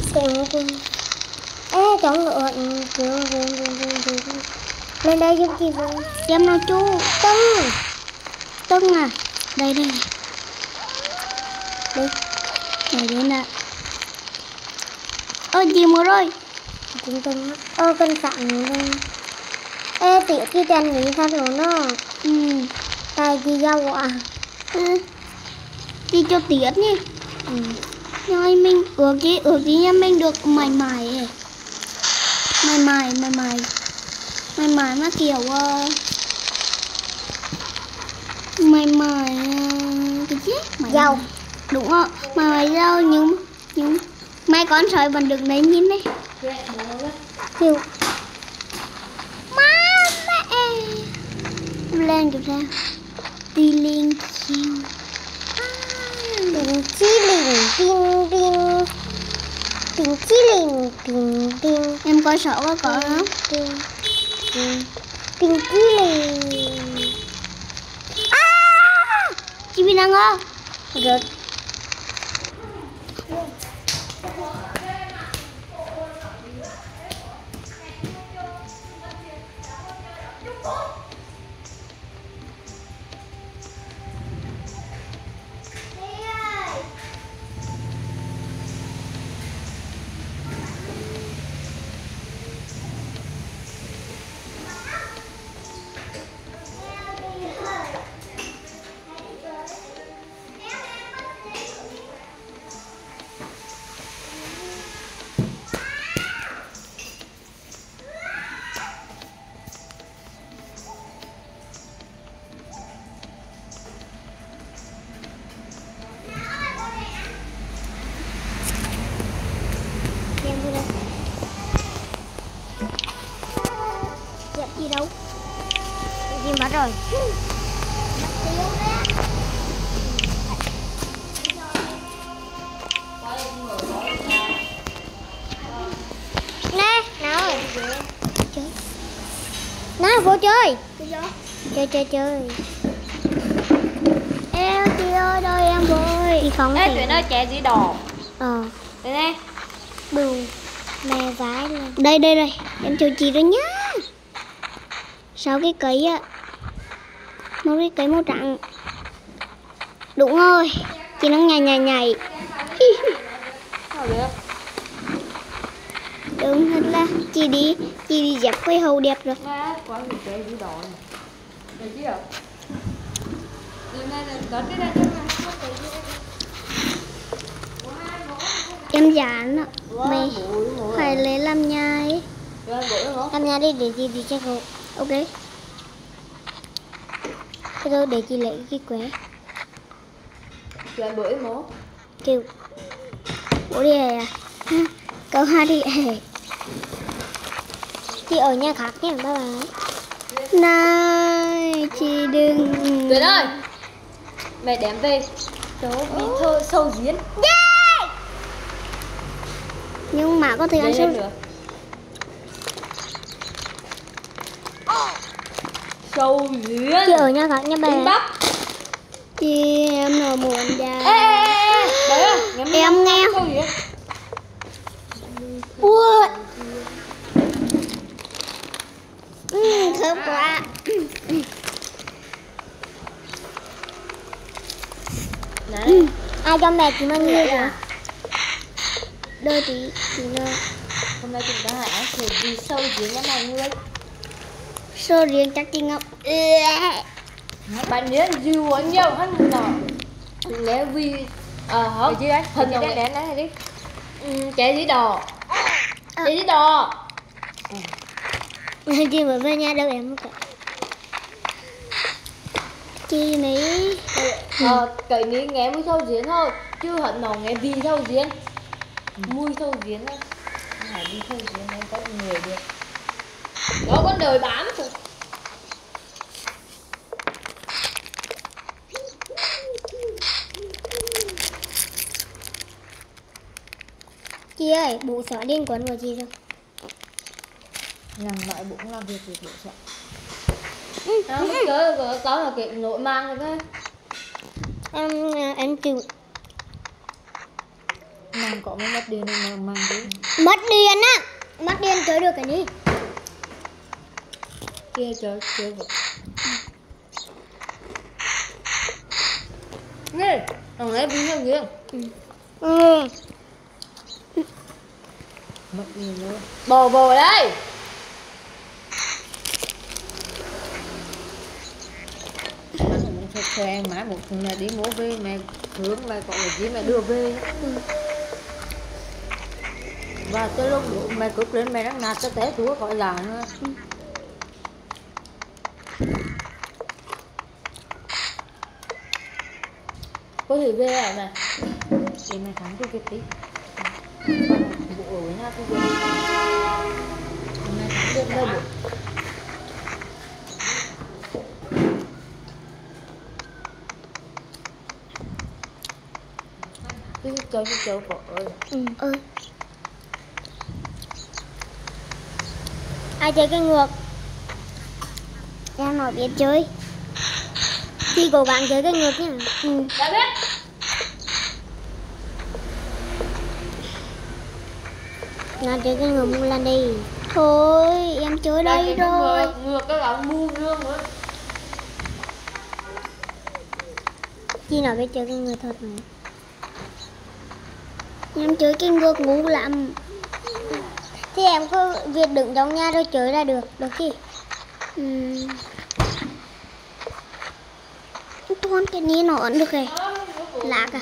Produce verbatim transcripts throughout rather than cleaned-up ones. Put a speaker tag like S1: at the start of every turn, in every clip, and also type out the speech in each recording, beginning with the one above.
S1: Cùng cùng. Ê, chọn ngựa. Lên đây giúp chị với.
S2: Xem nào chú.
S1: Tưng.
S2: Tưng à. Đây đây.
S1: Đây.
S2: Đây đây nè. Ơ gì mua rồi.
S1: Chúng tưng. Ơ cân sẵn đây. Ê, tỉa cái chân mình thật rồi nó.
S2: Ừ.
S1: Tại chị dâu à.
S2: Ừ. Chị cho tiết nhỉ.
S1: Ừ.
S2: Rồi mình ước gì ước gì nhà mình được mày mày ấy. Mày mày mày mày mày mày nó kiểu uh, mày mày uh, cái gì mày
S1: Dâu.
S2: đúng không mày mày dâu nhưng nhưng mấy con sói vẫn được đấy nhìn đấy
S1: Kêu.
S2: má mẹ lên kiểu sao đi lên chiêu
S1: Tình chi lình tinh tinh. Tình chi lình tinh tinh.
S2: em coi sổ có có không
S1: Tình tình. Tình chi lình.
S2: à chị bị năng không
S1: Rớt.
S2: gì đâu
S1: Gì mất rồi. Nè, nào ơi. Chơi. Nào vô chơi. Chơi chơi chơi.
S2: Em chị ơi đâu em rồi
S1: Đi không
S3: Ê
S1: thì.
S3: tụi nó trẻ gì đỏ.
S1: Ờ.
S3: Đây nè.
S1: Bù. Mẹ vái lên.
S2: đây đây đây em chào chị rồi nhá sáu cái cây á một cái cây màu trắng đúng rồi chị nó nhảy nhảy nhảy
S3: Sao được?
S2: đúng thật là chị đi chị đi dẹp quay hầu đẹp rồi
S3: Má quá người trẻ gì đỏ này. Được chứ đâu? Đây này này, có cái đây cho mày không có gì.
S2: em dán á mày phải lấy làm nhà ấy
S1: Làm nhà đi để chị đi check hộ.
S2: ok
S1: Cái đó để chị lấy cái quế.
S3: Chuyện bữa mố.
S1: Kêu.
S2: bố đi à câu hai đi
S1: Chị ở nhà khác nha, bye bye.
S2: này chị đừng
S3: Tuyệt ơi. Mẹ đem về chỗ bị thơ sâu giếng.
S2: nhưng mà có thể ăn
S3: Đây
S2: sâu
S3: lên nữa. Sâu giếng.
S1: Chị ở nhà khác nha bà.
S3: Kinh bắp.
S2: chị em là muốn ra
S3: Ê ê ê. Đấy à,
S2: em nghe
S3: sâu giếng.
S2: ui ừ, thơm quá
S3: Đấy.
S1: Ai cho mẹ chị mang nhiều rồi?
S2: đôi tí chị nó
S3: Hôm nay chúng ta hãy ăn thử vì sâu giếng cái này ngươi.
S2: sơ riêng chắc chị ngọc
S3: Bạn nhớ dư uống nhiều hơn một nọ. Nếu vì ờ không gì đấy hình như đen này đi. Ừ, trái gì đỏ. Trái gì đỏ.
S1: Chị mới về nhà đâu em cả.
S2: chị mấy
S3: Ờ cái ní nghe mùi sâu giếng thôi chứ hận nó nghe vì sâu giếng. Mùi sâu giếng á. Phải đi sâu giếng em có người được. Đó con đời bám phụ.
S1: Chị ơi, bố sợ điên quấn của chị rồi.
S3: Làm loại bụng làm việc thì bộ sợ. Nó mất cớ có, có là cái nội mang rồi đấy.
S1: Em em chịu.
S3: Mang có mới mất điện mà mang đi.
S1: Mất điện á. Mất điện chơi được cái gì?
S3: Kia chơi chơi vậy. Nè, thằng ấy đi theo kia.
S1: Ừ.
S3: Mất điện nữa. Bò bò đây. Cho, cho em má một mẹ đi mua về mẹ hướng mẹ có cái gì mẹ đưa về. Ừ. Và tới lúc mẹ cướp lên mẹ đang nạt cho té chúa khỏi là nữa. Ừ. Có thể về à mẹ? Để mẹ thắng tôi cái tí. Bộ ở với nhau tôi về. Mẹ thắng được đâu được. Cứ chơi cái chơi cỏ ơi.
S1: Ừ. Ừ. Ai chơi cái ngược? Em nói biết chơi. Thì cố gắng chơi cái ngược nhá. Ừ.
S3: Đã biết.
S1: Nó chơi cái ngược một lần đi. Thôi em chơi đây rồi.
S3: Ngược, ngược cái gạo mu dương nữa.
S1: Chị nói biết chơi cái ngược thật mà. Em chơi cái ngược ngu lắm. Thì em cứ việc đứng trong nhà rồi chơi là được. Được chứ? Ừ. Toàn cái ní nó ẩn được rồi. Lạc à?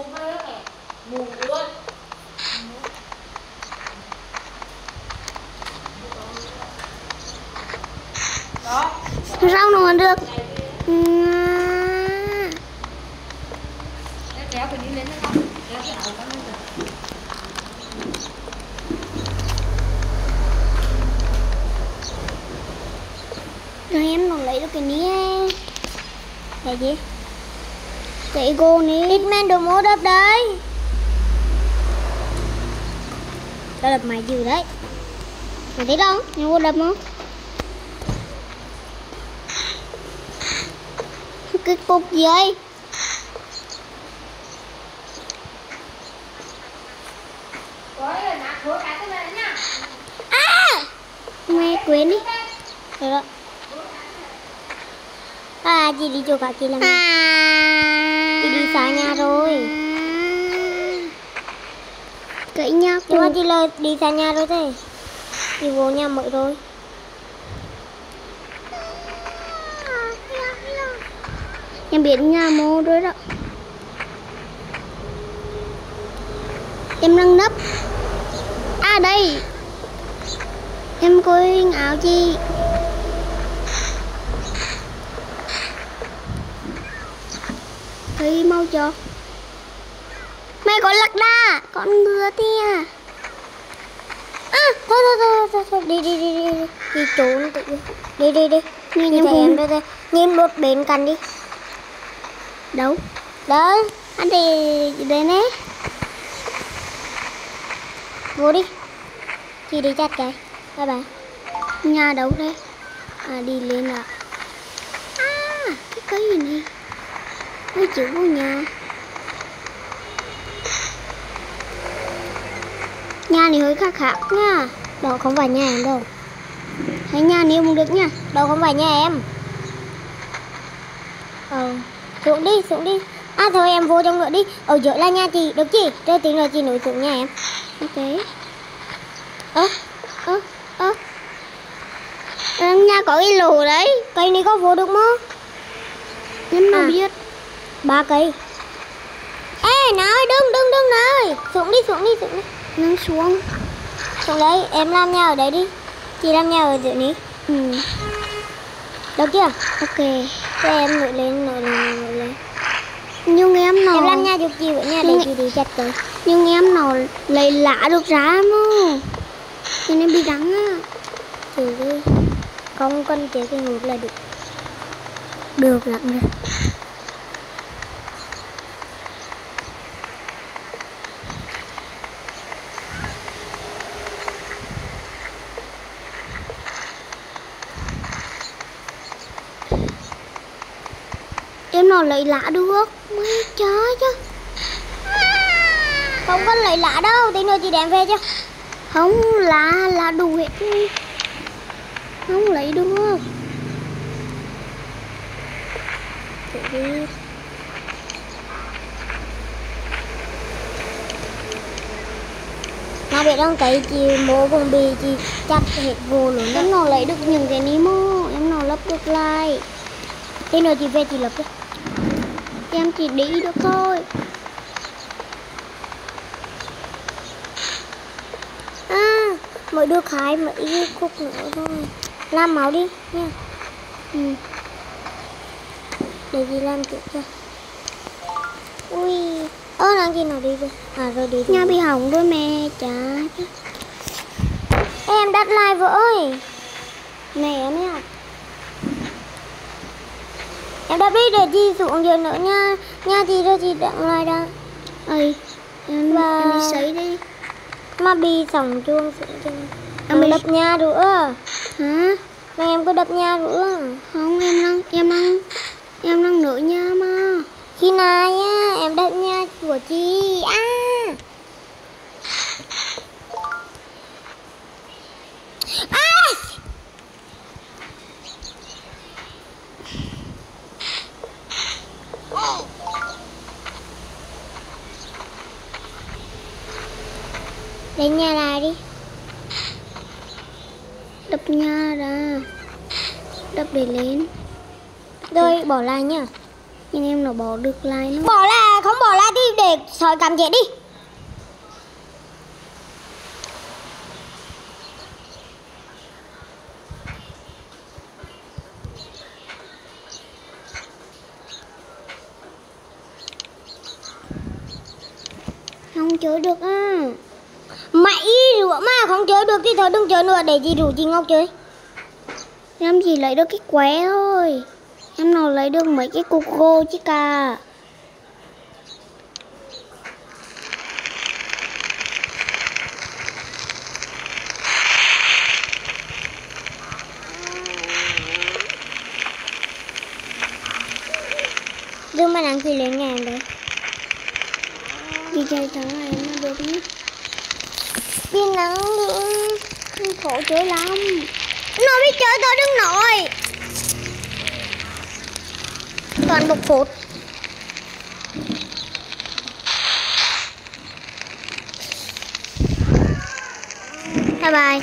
S1: Sao nó ẩn được? Ừ.
S3: Kéo phải đi lên đó không? Kéo cái ảo con lên rồi.
S1: Rồi em nó lấy được cái ní. Cái gì? Cái cô ní. Hitman đồ mô đập đấy. Tao đập mày dữ đấy. Mày thấy không? Em có đập không? Cái cục gì ấy? À! Mày quên đi. Rồi đó. À, chị đi chỗ cả chị làm. À. Chị đi xa nhà rồi. Cậy nha. Nhưng mà chị là đi xa nhà rồi thế. Chị vô nhà mới rồi. Em biết nhà mô rồi đó. Em đang nấp. À đây. Em coi áo chị. Thấy mau cho. Mẹ có lạc đà. Con ngựa tia. À thôi thôi thôi thôi, thôi. Đi đi đi đi. Đi trốn tự. Đi đi đi. Nhìn em em đây đây. Nhìn một bên cạnh đi. Đâu? Đó. Anh đi đây nè. Vô đi. Chị đi chặt cái. Bye bye. Nhà đâu đây? À đi lên ạ. À cái cây gì này? Mấy chữ vô nhà. Nhà này hơi khác khác nha. Đó không phải nhà em đâu. Thấy nhà này không được nha. Đó không phải nhà em. Ờ xuống đi xuống đi. À thôi em vô trong nữa đi. Ở giữa là nhà chị. Được chị. Rồi tính rồi chị nổi xuống nhà em. Ok. Ơ ơ ơ nhà có cái lỗ đấy. Cây này có vô được không? Em nào à. Biết. Ba cây. Ê nói đừng đừng đừng nói. Xuống đi xuống đi xuống đi. Nâng xuống. Xuống đấy em làm nhà ở đấy đi. Chị làm nhà ở dưới này. Ừ. Được chưa? Ok. Rồi em nổi lên nổi lên nổi lên. Nhưng em nó em làm nhà giúp chị với nhà để chị đi chặt cây. Nhưng em nó lấy lá được ra mà. Cho nên bị đắng á. Thử đi. Không cần chế cái ngược là được. Được lắm rồi. Em nó lấy lá được. Mới chơi chứ. Không có lấy lá đâu, tí nữa chị đem về cho.
S2: Không, lá lá đủ hết đi. Không lấy được.
S1: Đi. Mà biết không, thấy chị mô cũng bị chị chặt hết vô luôn đó.
S2: Em nào lấy được những cái Nemo, em nào lấp được lại.
S1: Tí nữa chị về chị lập đi.
S2: Em chỉ đi được thôi.
S1: À, mới được hai mấy khúc nữa thôi. Làm máu đi nha.
S2: Ừ.
S1: Để chị làm trước cho. Ui, ơ làm gì nào đi rồi. À rồi đi rồi.
S2: Nhà bị hỏng rồi mẹ chả.
S1: Em đặt lại vợ ơi.
S2: Mẹ em ấy à.
S1: Em đặt đi để chị xuống giờ nữa nha. Nha chị rồi chị đặt lại đã.
S2: Ơi, em,
S1: Và-
S2: em đi sấy đi.
S1: Mà bị sòng chuông xuống cho.
S2: Em
S1: Em
S2: bị-
S1: đập nhà nữa.
S2: Hả?
S1: Mà em có đập nhà nữa.
S2: Không, em đang em đang em đang nửa nhà mà.
S1: Khi nào nha, em đập nhà của chị. À. À. Đến nhà lại đi.
S2: Đập nhà ra. Đập để lên.
S1: Rồi bỏ lại nha.
S2: Nhưng em nó bỏ được lại nó.
S1: Bỏ lại, không bỏ lại đi để sỏi cảm chết đi.
S2: Không chơi được á.
S1: Mày rửa mà không chơi được thì thôi đừng chơi nữa, để chị rủ chị Ngọc chơi.
S2: Em chỉ lấy được cái qué thôi. Em nào lấy được mấy cái cục gỗ chứ cả.
S1: Đừng mà làm gì lên ngàn đấy.
S2: Đi chơi thằng này nó được nhé.
S1: Đi nắng đi.
S2: Khổ chơi lắm.
S1: Nó biết chơi thôi đừng nói. Còn một phút. Bye bye.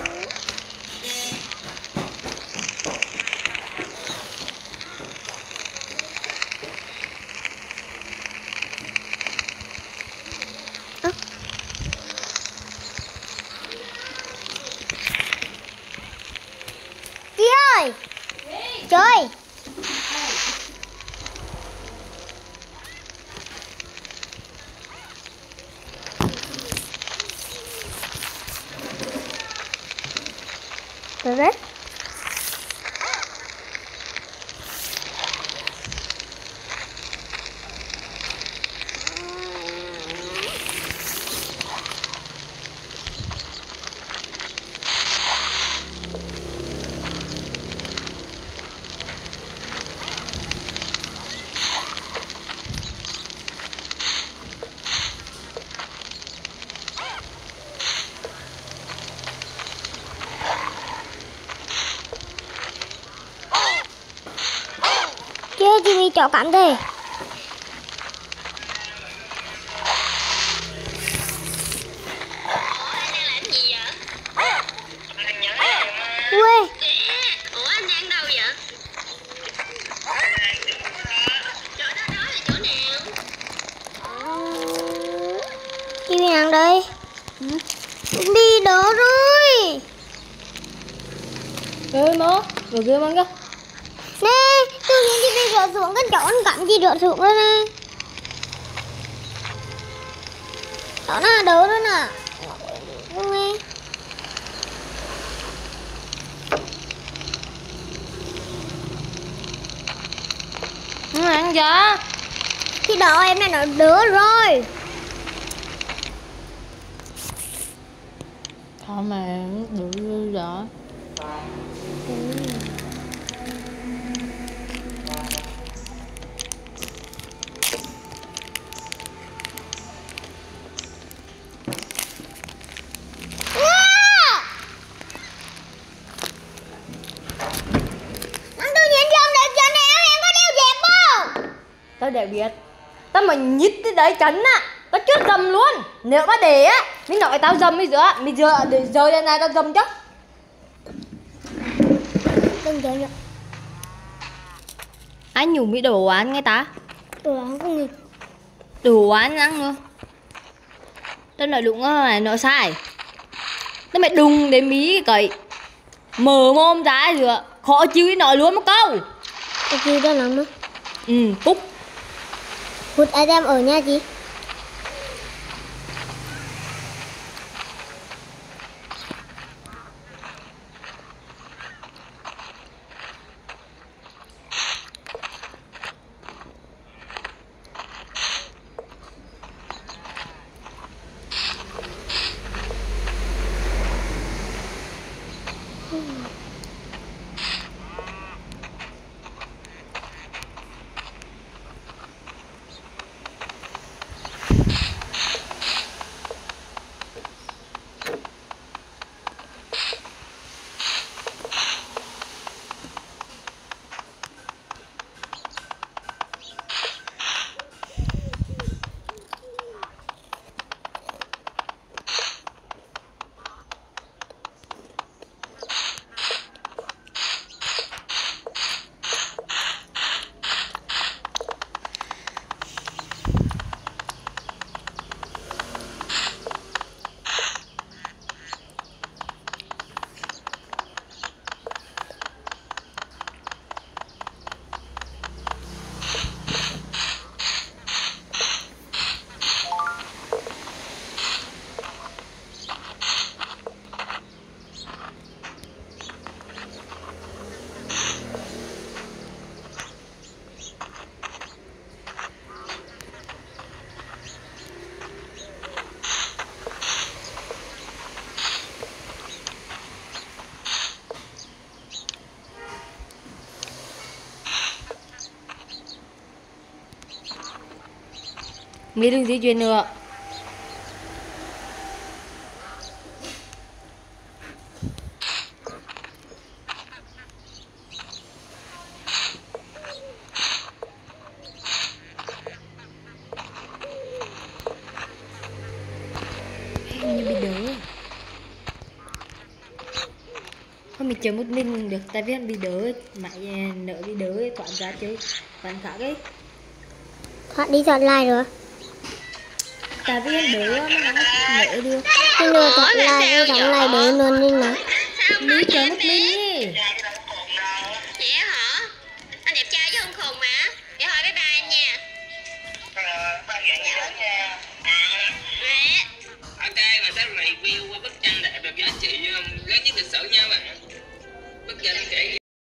S1: Chị ơi. Chơi. Rồi đấy. Kia chị bị chó cắn thế. Ui.
S2: Ủa anh đang đâu vậy? Chỗ đó đó là chỗ nào?
S1: Chị bị nặng đây. Đi đó rồi.
S3: Rồi mơ, rồi kia mang cơ.
S1: Nè, tự nhiên chị bị rửa xuống cái chỗ anh cắn chị rửa xuống rồi nè. Đó nè, đỡ đó nè. Không nghe.
S3: Không ăn chả.
S1: Thì đó em này nó đỡ rồi.
S3: Thôi mà được rồi. để biết. Tao mà nhít tới đấy chấn á, tao trước dầm luôn. Nếu mà để á, mình nói tao dầm đi giữa, mình giờ để rời đây này tao dầm chứ.
S1: Đừng chơi nữa.
S3: Anh nhủ bị đồ án nghe ta.
S1: Đồ án không nghỉ.
S3: Đồ án ăn nữa. Tao nói đúng rồi, nói sai. Tao mày đùng để mí cái cậy. Mở mồm ra giữa, khó chịu đi nói luôn một câu.
S1: Cái gì đó lắm á.
S3: Ừ, Cúc.
S1: Hút ai em ở nhà chị?
S3: Nghĩ đừng di chuyển nữa. Như bị đỡ. Không mình chờ một mình được, tại vì anh bị đỡ, mày nợ bị đỡ thoát ra chơi bạn khác ấy.
S1: Thoát đi thoát lại rồi.
S3: Tại vì anh đỡ mà nó nợ được.
S1: Cái lừa thoát lại, cái thằng lại để luôn đi mà.
S3: Đi chờ một mình đi.
S2: Vậy hả? Anh đẹp trai chứ không khùng mà. Vậy thôi bye bye anh nha.
S4: Ở đây mà sẽ review qua bức tranh đẹp được giá trị lớn nhất lịch sử nha bạn. Bức tranh kể